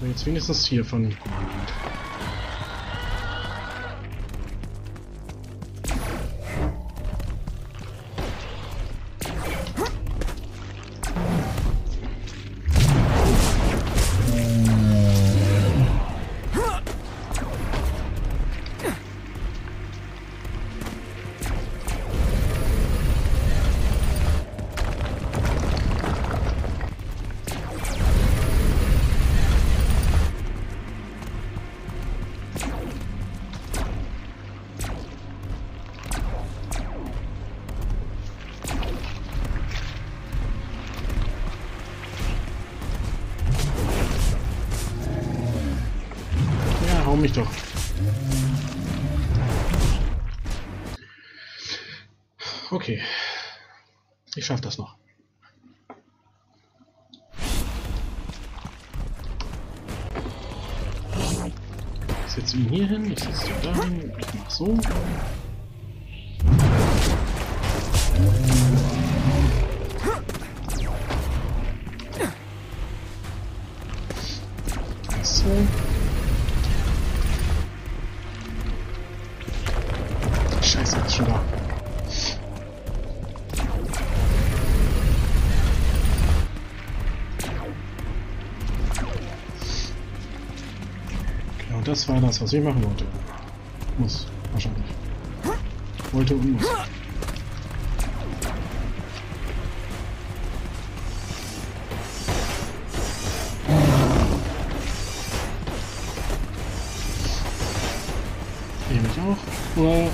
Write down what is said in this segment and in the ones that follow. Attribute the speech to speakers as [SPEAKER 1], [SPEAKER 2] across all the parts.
[SPEAKER 1] Aber jetzt wenigstens hiervon. Hau mich doch. Okay. Ich schaff das noch. Ich setze ihn hier hin, ich setze ihn da hin, ich mach so. So. Scheiße, ist schon da. Genau, das war das, was ich machen wollte. Muss, wahrscheinlich. Wollte und muss. Hier mich auch. Uah.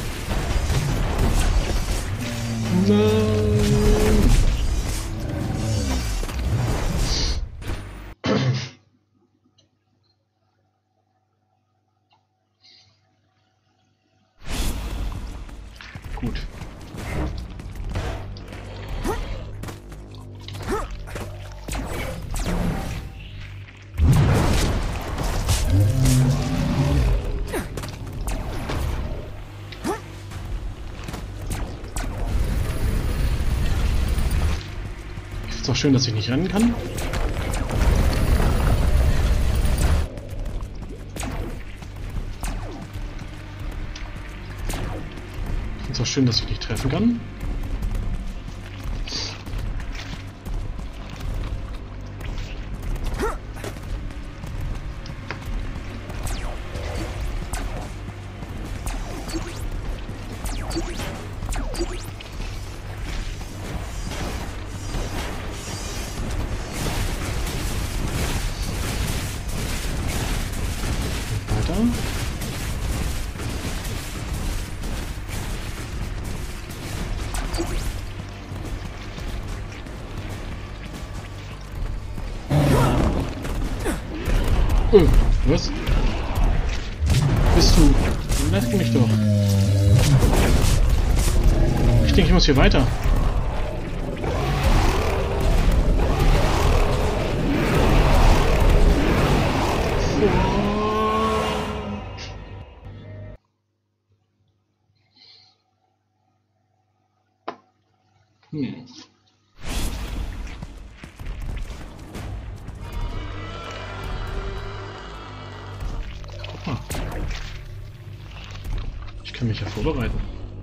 [SPEAKER 1] Nein. Gut. Ist doch schön, dass ich nicht rennen kann. Ist doch schön, dass ich nicht treffen kann. Was? Bist du? Lass mich doch. Ich denke, ich muss hier weiter. Ich kann mich ja vorbereiten.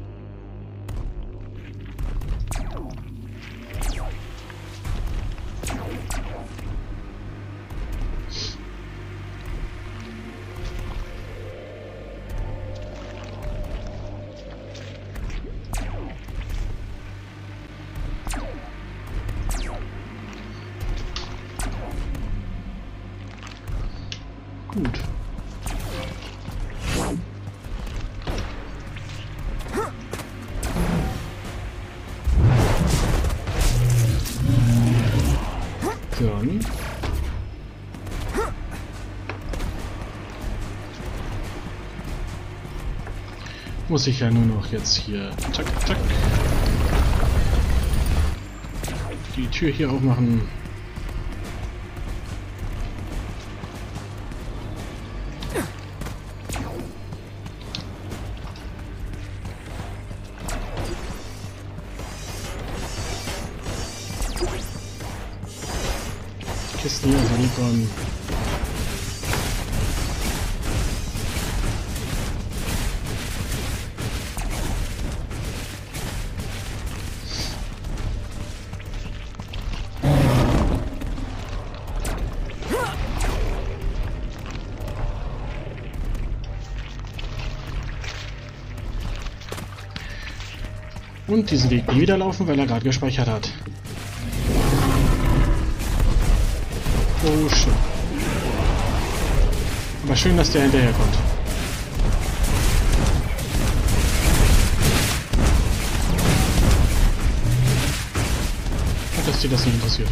[SPEAKER 1] Gut. Dann muss ich ja nur noch jetzt hier zack, zack die Tür hier aufmachen. Kisten hier, Honeycomb. Und diesen Weg nie wieder laufen, weil er gerade gespeichert hat. Oh, schön. Aber schön, dass der hinterherkommt. Und dass dir das nicht interessiert.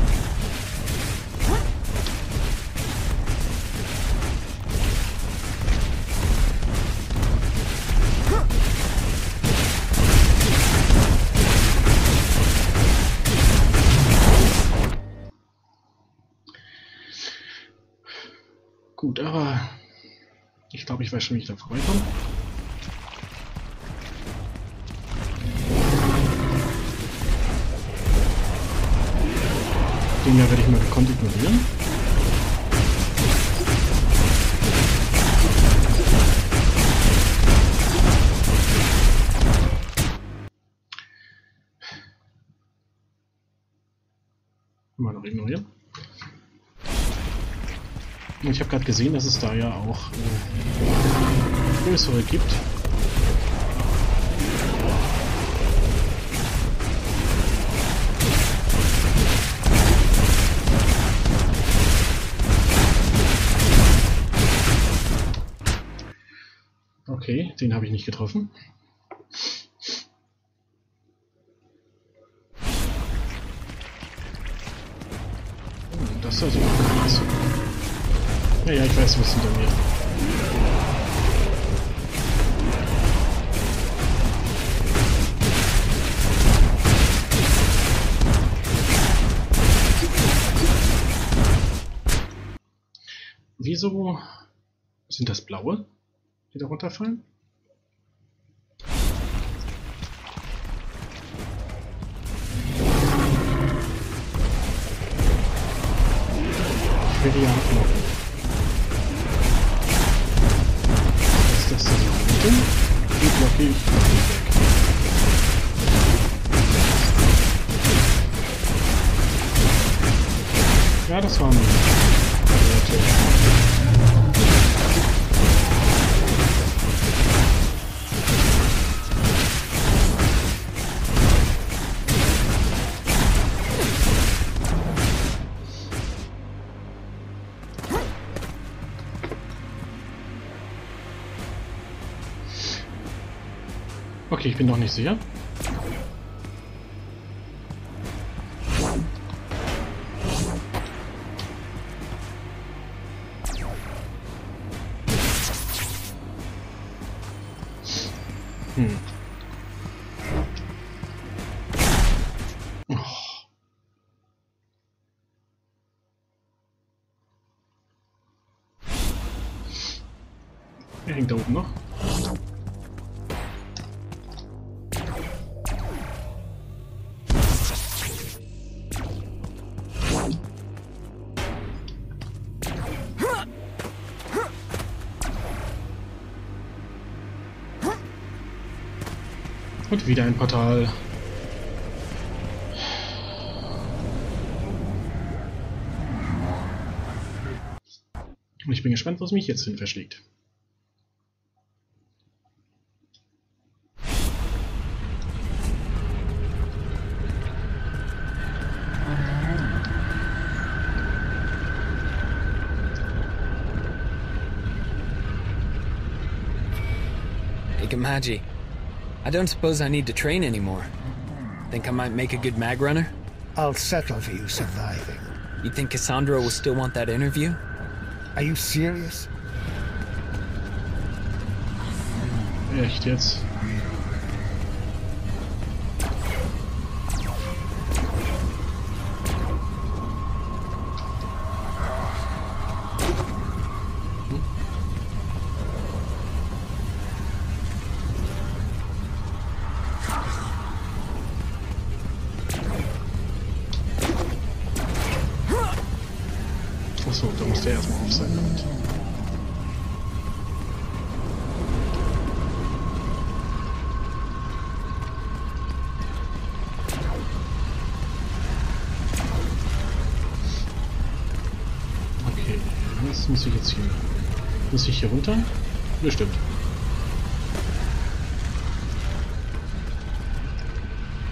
[SPEAKER 1] Gut, aber ich glaube, ich weiß schon, wie ich da vorbeikomme. Den da werde ich mal gekonnt ignorieren. Mal noch ignorieren. Ich habe gerade gesehen, dass es da ja auch größere gibt. Okay, den habe ich nicht getroffen. Das ist also krass. Ja, ich weiß, was hinter mir. Wieso sind das blaue, die da runterfallen? Ich will die ja ablocken. Das da so unten. Die blockiere ich weg. Ja, das war ein Okay, ich bin noch nicht sicher. Oh. Er hängt da oben noch. Und wieder ein Portal. Und ich bin gespannt, was mich jetzt hin verschlägt.
[SPEAKER 2] Ikamaji, I don't suppose I need to train anymore. Think I might make a good mag runner?
[SPEAKER 3] I'll settle for you surviving.
[SPEAKER 2] You think Cassandra will still want that interview?
[SPEAKER 3] Are you serious?
[SPEAKER 1] Echt jetzt? Achso, da muss der erstmal auf sein damit. Okay, was muss ich jetzt hier? Muss ich hier runter? Bestimmt.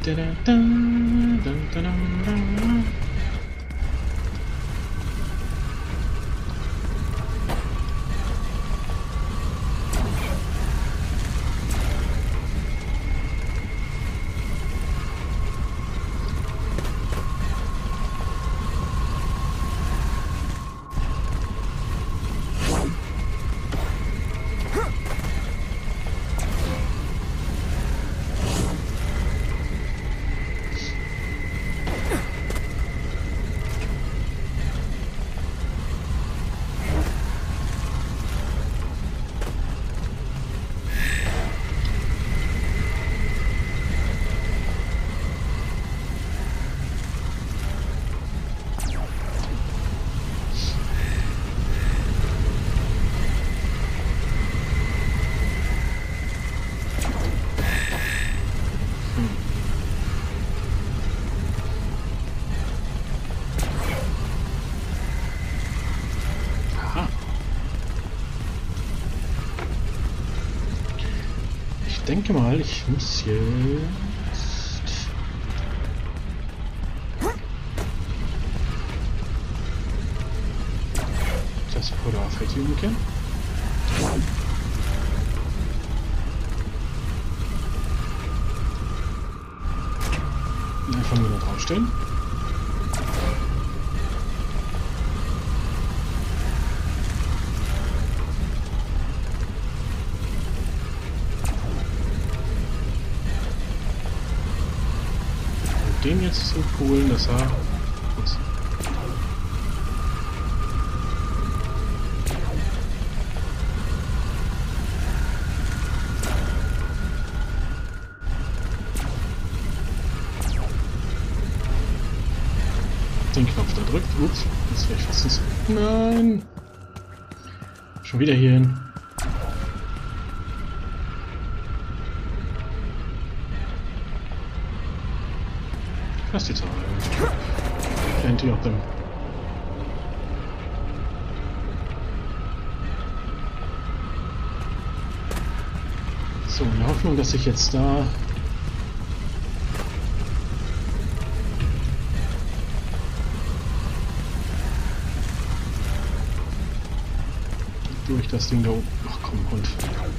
[SPEAKER 1] Ich denke mal, ich muss jetzt... das Polarfeld hier umkehren. Einfach nur da draufstellen. Den jetzt zu holen, dass er... Ups. Den Knopf da drückt. Ups, das wäre ich fast ins... Nein! Schon wieder hier hin. Plenty time. Plenty of them. So, in der Hoffnung, dass ich jetzt da durch das Ding da oben... Ach komm, Hund.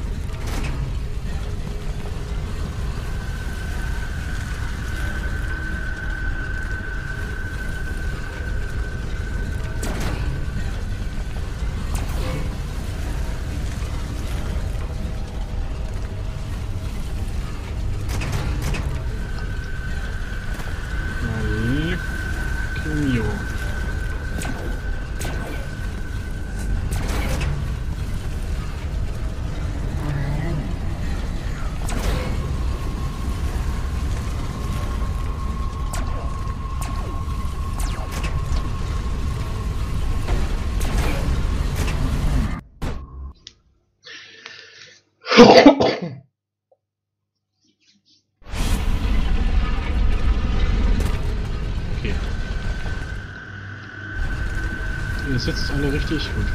[SPEAKER 1] Okay. Ihr sitzt alle richtig gut.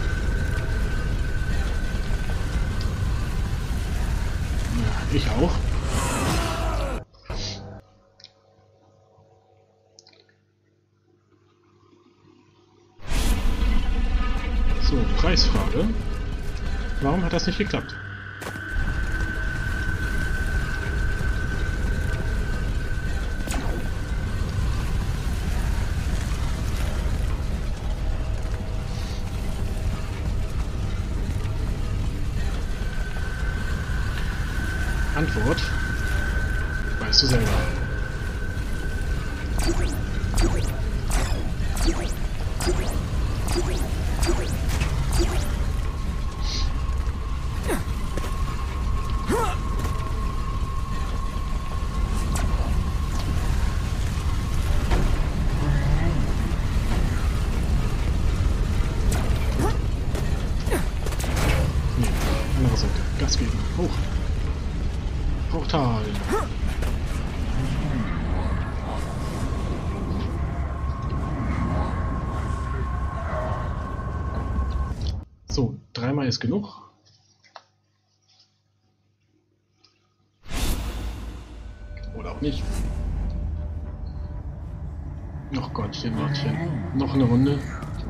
[SPEAKER 1] Ja, ich auch. So, Preisfrage. Warum hat das nicht geklappt? Antwort weißt du selber. Nee, andere Seite. Gas geben. Hoch. Portal. So, dreimal ist genug. Oder nicht. Ach Gottchen, Gottchen. Noch eine Runde.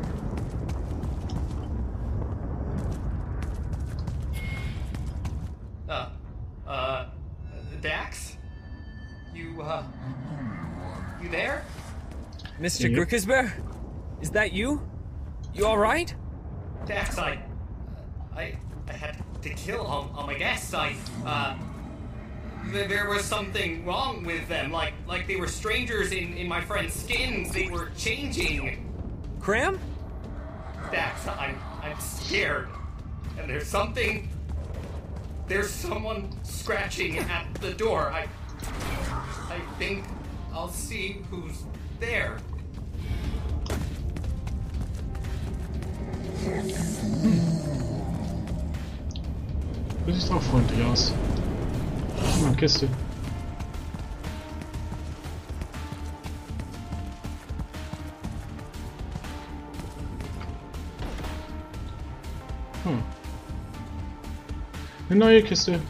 [SPEAKER 4] Dax? You there?
[SPEAKER 2] Mr.
[SPEAKER 1] Yep.
[SPEAKER 2] Grookesbear? Is that you? You alright?
[SPEAKER 4] Dax, I had to kill all my guests. There was something wrong with them, like they were strangers in my friend's skins. They were changing.
[SPEAKER 2] Cram?
[SPEAKER 4] Dax, I'm scared. And there's someone scratching at the door. I think I'll see who's there.
[SPEAKER 1] Du siehst auch freundlich aus. Eine Kiste. Eine neue Kiste.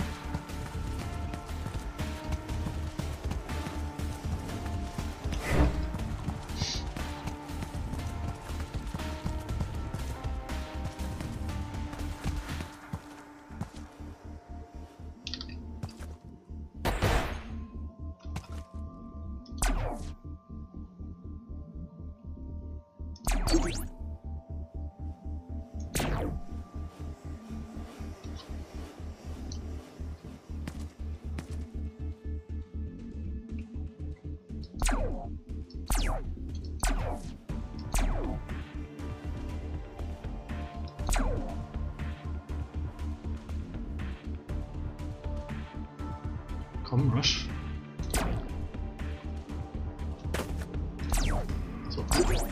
[SPEAKER 1] Komm, Rush. So.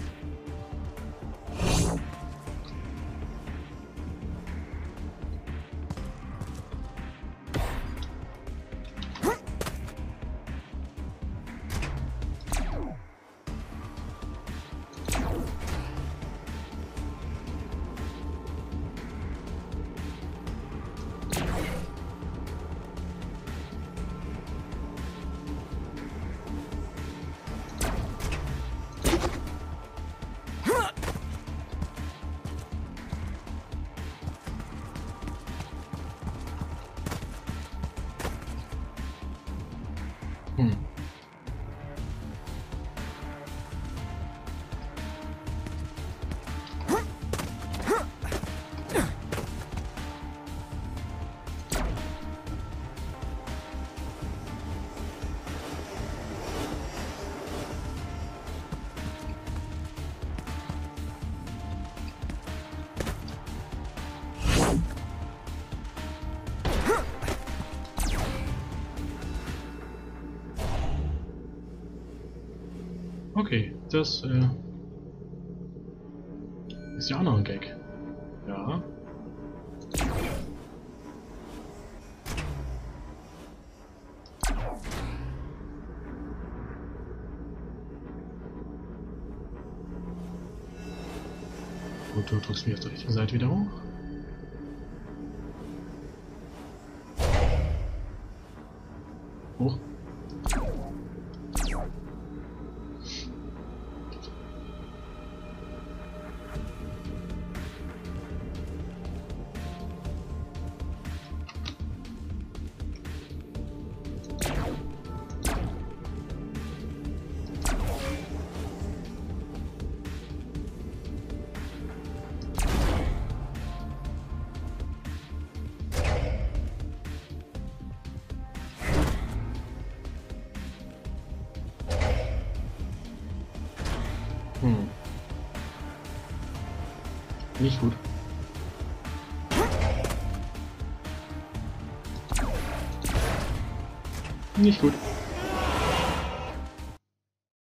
[SPEAKER 1] Okay, das ist ja auch noch ein Gag. Ja. Gut, du drückst mich auf der richtigen Seite wieder hoch. Hoch. Nicht gut. Nicht gut.